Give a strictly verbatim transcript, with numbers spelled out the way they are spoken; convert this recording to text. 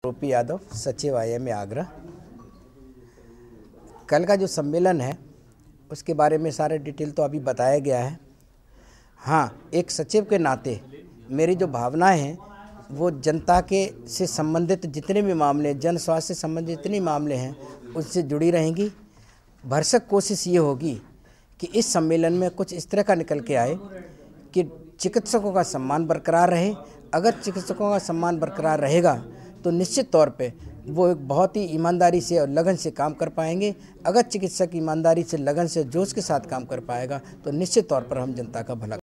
रूपी यादव, सचिव I M A Agra. कल का जो सम्मेलन है उसके बारे में सारे डिटेल तो अभी बताया गया है। हाँ, एक सचिव के नाते मेरी जो भावनाएं हैं वो जनता के से संबंधित जितने भी मामले, जन स्वास्थ्य से संबंधित जितने मामले हैं उससे जुड़ी रहेंगी। भरसक कोशिश ये होगी कि इस सम्मेलन में कुछ इस तरह का निकल के आए कि चिकित्सकों का सम्मान बरकरार रहे। अगर चिकित्सकों का सम्मान बरकरार रहेगा तो निश्चित तौर पे वो एक बहुत ही ईमानदारी से और लगन से काम कर पाएंगे। अगर चिकित्सक ईमानदारी से, लगन से, जोश के साथ काम कर पाएगा तो निश्चित तौर पर हम जनता का भला